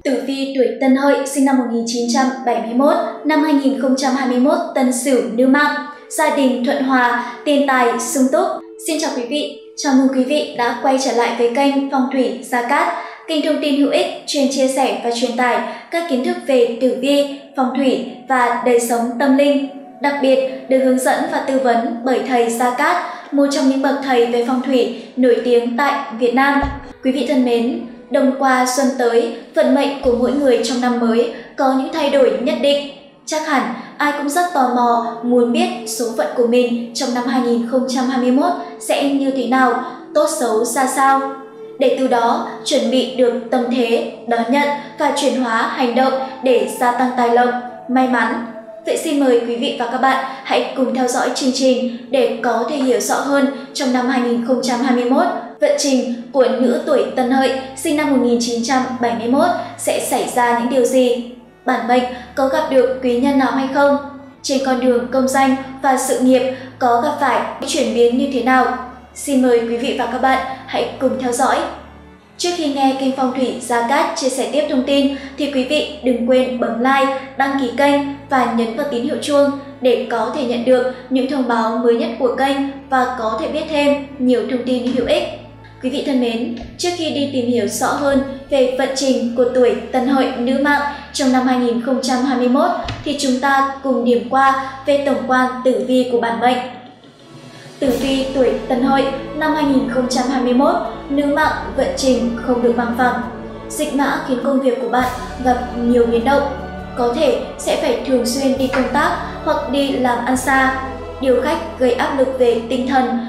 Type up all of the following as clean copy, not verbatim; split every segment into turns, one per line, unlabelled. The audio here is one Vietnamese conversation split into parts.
Tử vi tuổi Tân Hợi sinh năm 1971, năm 2021 Tân Sửu nữ mạng, gia đình thuận hòa, tiền tài sung túc. Xin chào quý vị, chào mừng quý vị đã quay trở lại với kênh Phong thủy Gia Cát, kênh thông tin hữu ích chuyên chia sẻ và truyền tải các kiến thức về tử vi, phong thủy và đời sống tâm linh. Đặc biệt được hướng dẫn và tư vấn bởi thầy Gia Cát, một trong những bậc thầy về phong thủy nổi tiếng tại Việt Nam. Quý vị thân mến, đông qua xuân tới, vận mệnh của mỗi người trong năm mới có những thay đổi nhất định. Chắc hẳn ai cũng rất tò mò muốn biết số phận của mình trong năm 2021 sẽ như thế nào, tốt xấu ra sao. Để từ đó chuẩn bị được tâm thế, đón nhận và chuyển hóa hành động để gia tăng tài lộc, may mắn. Vậy xin mời quý vị và các bạn hãy cùng theo dõi chương trình để có thể hiểu rõ hơn trong năm 2021, vận trình của nữ tuổi Tân Hợi sinh năm 1971 sẽ xảy ra những điều gì? Bản mệnh có gặp được quý nhân nào hay không? Trên con đường công danh và sự nghiệp có gặp phải chuyển biến như thế nào? Xin mời quý vị và các bạn hãy cùng theo dõi. Trước khi nghe kênh Phong thủy Gia Cát chia sẻ tiếp thông tin thì quý vị đừng quên bấm like, đăng ký kênh và nhấn vào tín hiệu chuông để có thể nhận được những thông báo mới nhất của kênh và có thể biết thêm nhiều thông tin hữu ích. Quý vị thân mến, trước khi đi tìm hiểu rõ hơn về vận trình của tuổi Tân Hợi nữ mạng trong năm 2021 thì chúng ta cùng điểm qua về tổng quan tử vi của bản mệnh. Tử vi tuổi Tân Hợi năm 2021, nữ mạng vận trình không được bằng phẳng. Dịch mã khiến công việc của bạn gặp nhiều biến động, có thể sẽ phải thường xuyên đi công tác hoặc đi làm ăn xa. Điều khách gây áp lực về tinh thần,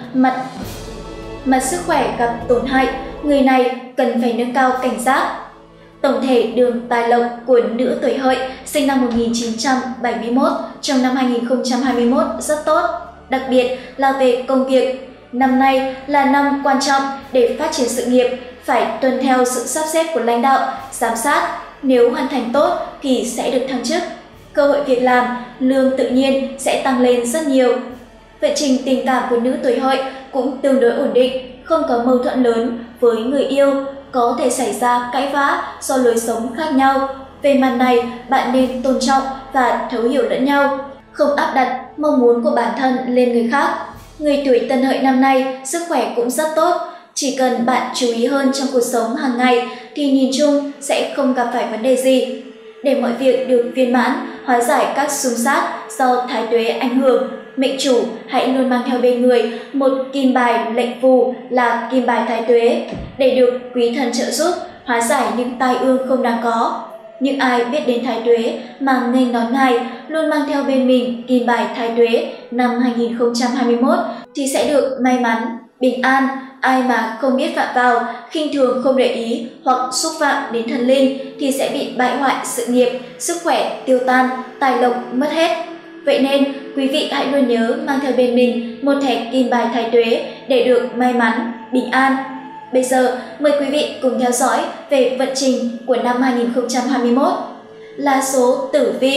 mặt sức khỏe gặp tổn hại, người này cần phải nâng cao cảnh giác. Tổng thể đường tài lộc của nữ tuổi Hợi sinh năm 1971 trong năm 2021 rất tốt, đặc biệt là về công việc. Năm nay là năm quan trọng để phát triển sự nghiệp, phải tuân theo sự sắp xếp của lãnh đạo, giám sát. Nếu hoàn thành tốt thì sẽ được thăng chức. Cơ hội việc làm, lương tự nhiên sẽ tăng lên rất nhiều. Vận trình tình cảm của nữ tuổi Hợi cũng tương đối ổn định, không có mâu thuẫn lớn với người yêu, có thể xảy ra cãi vã do lối sống khác nhau. Về mặt này, bạn nên tôn trọng và thấu hiểu lẫn nhau, không áp đặt mong muốn của bản thân lên người khác. Người tuổi Tân Hợi năm nay sức khỏe cũng rất tốt, chỉ cần bạn chú ý hơn trong cuộc sống hàng ngày thì nhìn chung sẽ không gặp phải vấn đề gì. Để mọi việc được viên mãn, hóa giải các xung sát do thái tuế ảnh hưởng, mệnh chủ hãy luôn mang theo bên người một kim bài lệnh phù là kim bài thái tuế để được quý thần trợ giúp, hóa giải những tai ương không đáng có. Những ai biết đến thái tuế mà nghênh đón ngài, luôn mang theo bên mình kim bài thái tuế năm 2021 thì sẽ được may mắn, bình an. Ai mà không biết phạm vào, khinh thường không để ý hoặc xúc phạm đến thần linh thì sẽ bị bại hoại sự nghiệp, sức khỏe tiêu tan, tài lộc mất hết. Vậy nên quý vị hãy luôn nhớ mang theo bên mình một thẻ kim bài thái tuế để được may mắn, bình an. Bây giờ mời quý vị cùng theo dõi về vận trình của năm 2021. Là số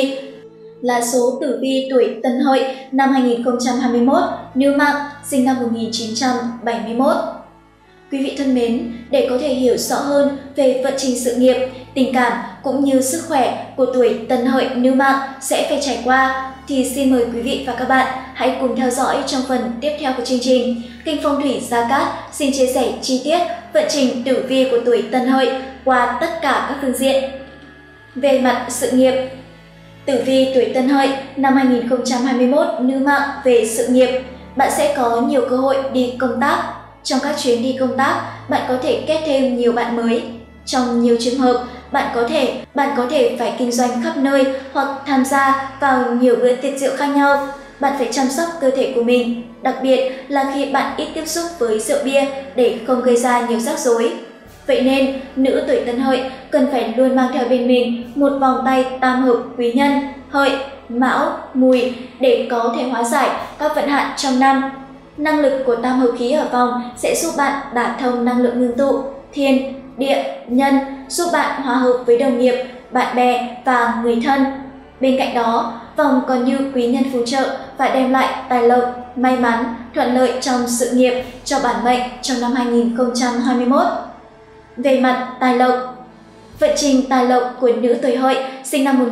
tử vi tuổi Tân Hợi năm 2021, nữ mạng sinh năm 1971. Quý vị thân mến, để có thể hiểu rõ hơn về vận trình sự nghiệp, tình cảm cũng như sức khỏe của tuổi Tân Hợi nữ mạng sẽ phải trải qua thì xin mời quý vị và các bạn hãy cùng theo dõi trong phần tiếp theo của chương trình. Kênh Phong thủy Gia Cát xin chia sẻ chi tiết vận trình tử vi của tuổi Tân Hợi qua tất cả các phương diện. Về mặt sự nghiệp, tử vi tuổi Tân Hợi năm 2021 nữ mạng về sự nghiệp, bạn sẽ có nhiều cơ hội đi công tác. Trong các chuyến đi công tác, bạn có thể kết thêm nhiều bạn mới. Trong nhiều trường hợp, bạn có thể phải kinh doanh khắp nơi hoặc tham gia vào nhiều bữa tiệc rượu khác nhau. Bạn phải chăm sóc cơ thể của mình, đặc biệt là khi bạn ít tiếp xúc với rượu bia để không gây ra nhiều rắc rối. Vậy nên, nữ tuổi Tân Hợi cần phải luôn mang theo bên mình một vòng tay tam hợp quý nhân Hợi, Mão, Mùi để có thể hóa giải các vận hạn trong năm. Năng lực của tam hợp khí ở vòng sẽ giúp bạn đả thông năng lượng ngưng tụ, thiên, địa, nhân, giúp bạn hòa hợp với đồng nghiệp, bạn bè và người thân. Bên cạnh đó, vòng còn như quý nhân phù trợ và đem lại tài lộc, may mắn, thuận lợi trong sự nghiệp cho bản mệnh trong năm 2021. Về mặt tài lộc, Vận trình tài lộc của nữ tuổi Hợi sinh năm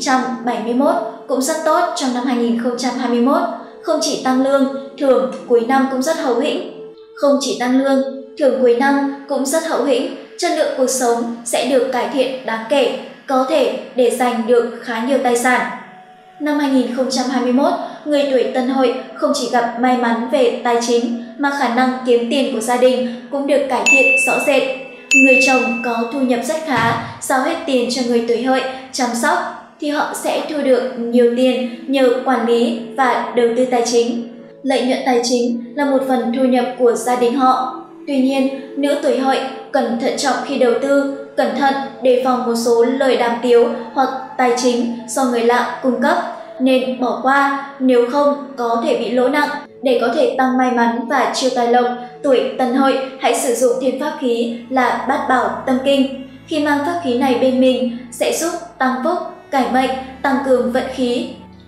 1971 cũng rất tốt trong năm 2021, không chỉ tăng lương, thưởng cuối năm cũng rất hậu hĩnh. Không chỉ tăng lương, thưởng cuối năm cũng rất hậu hĩnh, chất lượng cuộc sống sẽ được cải thiện đáng kể, có thể để giành được khá nhiều tài sản. Năm 2021, người tuổi Tân Hợi không chỉ gặp may mắn về tài chính mà khả năng kiếm tiền của gia đình cũng được cải thiện rõ rệt. Người chồng có thu nhập rất khá, giao hết tiền cho người tuổi Hợi chăm sóc thì họ sẽ thu được nhiều tiền nhờ quản lý và đầu tư tài chính. Lợi nhuận tài chính là một phần thu nhập của gia đình họ. Tuy nhiên, nữ tuổi Hợi cần thận trọng khi đầu tư, cẩn thận đề phòng một số lời đàm tiếu hoặc tài chính do người lạ cung cấp, nên bỏ qua, nếu không có thể bị lỗ nặng. Để có thể tăng may mắn và chiêu tài lộc, tuổi Tân Hợi hãy sử dụng thêm pháp khí là Bát Bảo Tâm Kinh. Khi mang pháp khí này bên mình sẽ giúp tăng phúc, cải mệnh, tăng cường vận khí.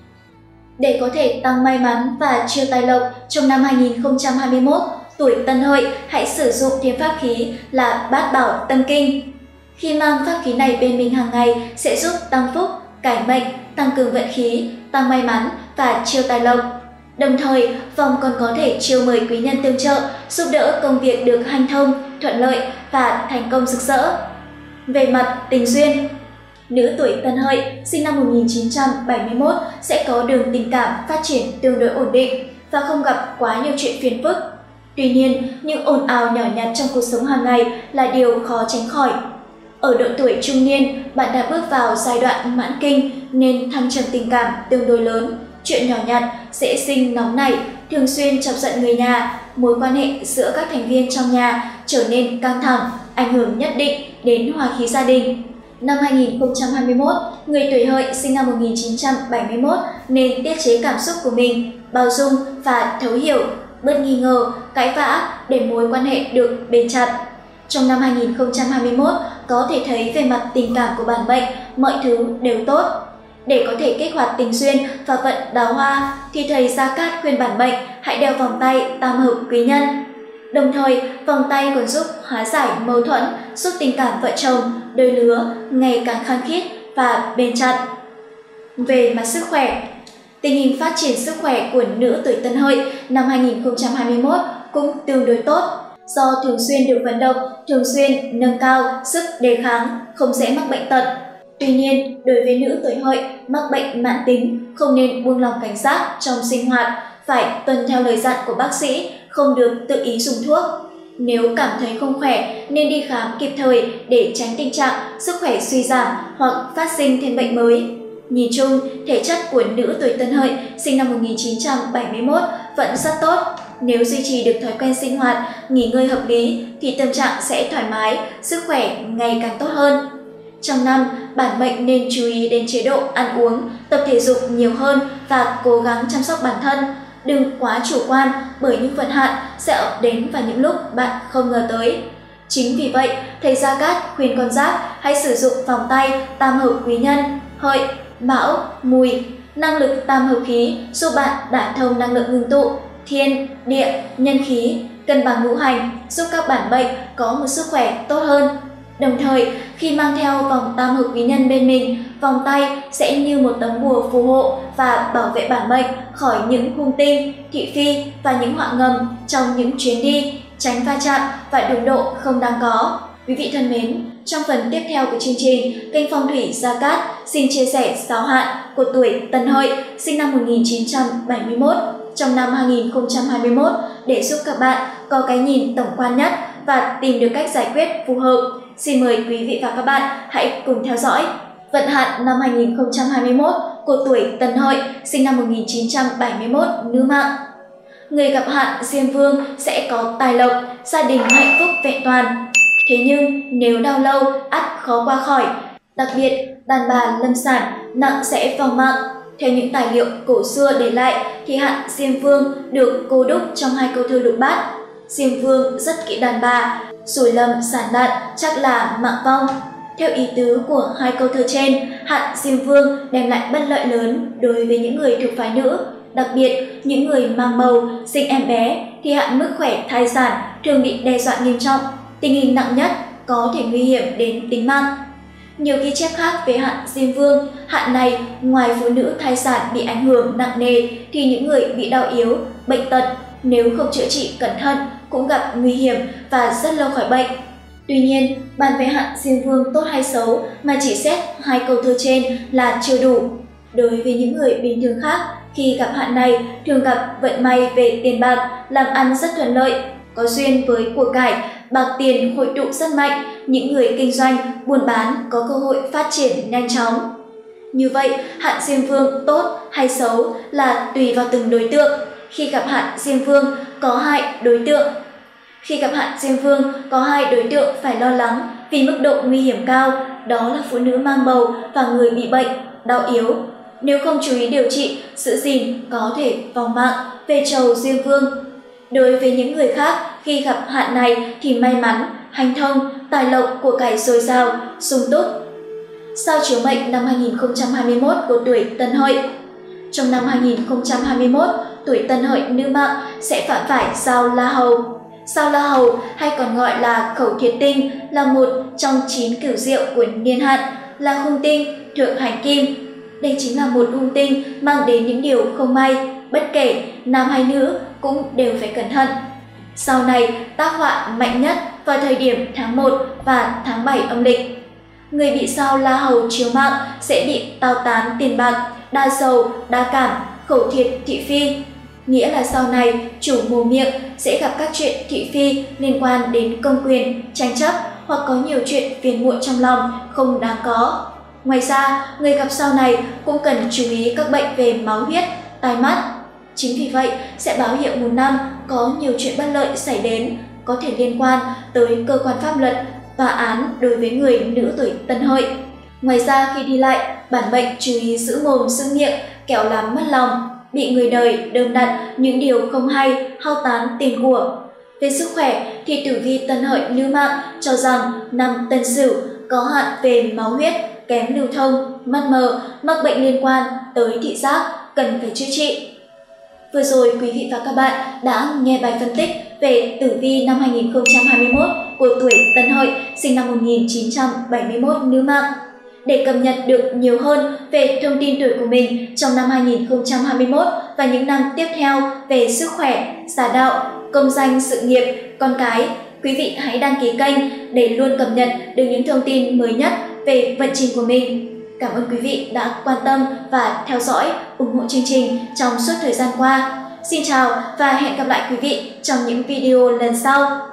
Để có thể tăng may mắn và chiêu tài lộc trong năm 2021, tuổi Tân Hợi hãy sử dụng thêm pháp khí là Bát Bảo Tâm Kinh. Khi mang pháp khí này bên mình hàng ngày sẽ giúp tăng phúc, cải mệnh, tăng cường vận khí, tăng may mắn và chiêu tài lộc. Đồng thời, vòng còn có thể chiêu mời quý nhân tương trợ, giúp đỡ công việc được hanh thông, thuận lợi và thành công rực rỡ. Về mặt tình duyên, nữ tuổi Tân Hợi sinh năm 1971 sẽ có đường tình cảm phát triển tương đối ổn định và không gặp quá nhiều chuyện phiền phức. Tuy nhiên, những ồn ào nhỏ nhặt trong cuộc sống hàng ngày là điều khó tránh khỏi. Ở độ tuổi trung niên, bạn đã bước vào giai đoạn mãn kinh nên thăng trầm tình cảm tương đối lớn. Chuyện nhỏ nhặt dễ sinh nóng nảy, thường xuyên chọc giận người nhà, mối quan hệ giữa các thành viên trong nhà trở nên căng thẳng, ảnh hưởng nhất định đến hòa khí gia đình. Năm 2021, người tuổi Hợi sinh năm 1971 nên tiết chế cảm xúc của mình, bao dung và thấu hiểu, bớt nghi ngờ, cãi vã để mối quan hệ được bền chặt. Trong năm 2021, có thể thấy về mặt tình cảm của bản mệnh, mọi thứ đều tốt. Để có thể kích hoạt tình duyên và vận đào hoa, thì thầy Gia Cát khuyên bản mệnh hãy đeo vòng tay tam hợp quý nhân. Đồng thời, vòng tay còn giúp hóa giải mâu thuẫn, giúp tình cảm vợ chồng, đôi lứa ngày càng khăng khít và bền chặt. Về mặt sức khỏe, tình hình phát triển sức khỏe của nữ tuổi Tân Hợi năm 2021 cũng tương đối tốt. Do thường xuyên được vận động, thường xuyên nâng cao sức đề kháng, không dễ mắc bệnh tật. Tuy nhiên, đối với nữ tuổi Hợi mắc bệnh mãn tính, không nên buông lỏng cảnh giác trong sinh hoạt, phải tuân theo lời dặn của bác sĩ, không được tự ý dùng thuốc. Nếu cảm thấy không khỏe, nên đi khám kịp thời để tránh tình trạng sức khỏe suy giảm hoặc phát sinh thêm bệnh mới. Nhìn chung, thể chất của nữ tuổi Tân Hợi sinh năm 1971 vẫn rất tốt. Nếu duy trì được thói quen sinh hoạt, nghỉ ngơi hợp lý thì tâm trạng sẽ thoải mái, sức khỏe ngày càng tốt hơn. Trong năm, bản mệnh nên chú ý đến chế độ ăn uống, tập thể dục nhiều hơn và cố gắng chăm sóc bản thân. Đừng quá chủ quan bởi những vận hạn sẽ ập đến vào những lúc bạn không ngờ tới. Chính vì vậy, thầy Gia Cát khuyên con giáp hãy sử dụng vòng tay tam hợp quý nhân, Hợi, Mão, Mùi. Năng lực tam hợp khí giúp bạn đả thông năng lượng ngưng tụ, thiên, địa, nhân khí, cân bằng ngũ hành, giúp các bản mệnh có một sức khỏe tốt hơn. Đồng thời, khi mang theo vòng tam hợp quý nhân bên mình, vòng tay sẽ như một tấm bùa phù hộ và bảo vệ bản mệnh khỏi những hung tinh, thị phi và những họa ngầm trong những chuyến đi, tránh va chạm và đụng độ không đáng có. Quý vị thân mến, trong phần tiếp theo của chương trình, kênh Phong thủy Gia Cát xin chia sẻ xáo hạn của tuổi Tân Hợi sinh năm 1971 trong năm 2021 để giúp các bạn có cái nhìn tổng quan nhất và tìm được cách giải quyết phù hợp. Xin mời quý vị và các bạn hãy cùng theo dõi. Vận hạn năm 2021 của tuổi Tân Hợi sinh năm 1971 nữ mạng. Người gặp hạn Diêm Vương sẽ có tài lộc, gia đình hạnh phúc vẹn toàn. Thế nhưng nếu đau lâu, ắt khó qua khỏi. Đặc biệt, đàn bà lâm sản nặng sẽ vào mạng. Theo những tài liệu cổ xưa để lại thì hạn Diêm Vương được cô đúc trong hai câu thơ lục bát. Diêm Vương rất kỵ đàn bà, rủi lầm sản nạn chắc là mạng vong. Theo ý tứ của hai câu thơ trên, hạn Diêm Vương đem lại bất lợi lớn đối với những người thuộc phái nữ. Đặc biệt, những người mang bầu, sinh em bé thì hạn mức khỏe thai sản thường bị đe dọa nghiêm trọng. Tình hình nặng nhất có thể nguy hiểm đến tính mạng. Nhiều ghi chép khác về hạn Diêm Vương, hạn này ngoài phụ nữ thai sản bị ảnh hưởng nặng nề thì những người bị đau yếu, bệnh tật nếu không chữa trị cẩn thận cũng gặp nguy hiểm và rất lâu khỏi bệnh. Tuy nhiên, bàn về hạn Diêm Vương tốt hay xấu mà chỉ xét 2 câu thơ trên là chưa đủ. Đối với những người bình thường khác, khi gặp hạn này thường gặp vận may về tiền bạc, làm ăn rất thuận lợi, có duyên với của cải, bạc tiền hội tụ rất mạnh, những người kinh doanh, buôn bán có cơ hội phát triển nhanh chóng. Như vậy, hạn Diêm Vương tốt hay xấu là tùy vào từng đối tượng. Khi gặp hạn Diêm Vương có 2 đối tượng phải lo lắng vì mức độ nguy hiểm cao, đó là phụ nữ mang bầu và người bị bệnh, đau yếu. Nếu không chú ý điều trị, giữ gìn có thể vong mạng về trầu Diêm Vương. Đối với những người khác, khi gặp hạn này thì may mắn, hanh thông, tài lộc của cải dồi dào, sung túc. Sao chiếu mệnh năm 2021 của tuổi Tân Hợi. Trong năm 2021, tuổi Tân Hợi nữ mạng sẽ phạm phải sao La Hầu. Sao La Hầu hay còn gọi là Khẩu Thiệt Tinh là một trong 9 cửu diệu của niên hạn, là hung tinh thượng hành kim. Đây chính là một hung tinh mang đến những điều không may, bất kể nam hay nữ cũng đều phải cẩn thận. Sau này tác họa mạnh nhất vào thời điểm tháng 1 và tháng 7 âm lịch. Người bị sao La Hầu chiếu mạng sẽ bị tao tán tiền bạc, đa sầu, đa cảm, khẩu thiệt thị phi. Nghĩa là sau này chủ mồm miệng sẽ gặp các chuyện thị phi liên quan đến công quyền, tranh chấp hoặc có nhiều chuyện phiền muộn trong lòng không đáng có. Ngoài ra, người gặp sao này cũng cần chú ý các bệnh về máu huyết, tai mắt. Chính vì vậy, sẽ báo hiệu một năm có nhiều chuyện bất lợi xảy đến, có thể liên quan tới cơ quan pháp luật, tòa án đối với người nữ tuổi Tân Hợi. Ngoài ra, khi đi lại, bản mệnh chú ý giữ mồm giữ miệng, kẻo làm mất lòng, bị người đời đơm đặt những điều không hay, hao tán tiền của. Về sức khỏe thì tử vi Tân Hợi nữ mạng cho rằng năm Tân Sửu có hạn về máu huyết, kém lưu thông, mắt mờ, mắc bệnh liên quan tới thị giác, cần phải chữa trị. Vừa rồi quý vị và các bạn đã nghe bài phân tích về tử vi năm 2021 của tuổi Tân Hợi sinh năm 1971 nữ mạng. Để cập nhật được nhiều hơn về thông tin tuổi của mình trong năm 2021 và những năm tiếp theo về sức khỏe, gia đạo, công danh, sự nghiệp, con cái, quý vị hãy đăng ký kênh để luôn cập nhật được những thông tin mới nhất về vận trình của mình. Cảm ơn quý vị đã quan tâm và theo dõi, ủng hộ chương trình trong suốt thời gian qua. Xin chào và hẹn gặp lại quý vị trong những video lần sau.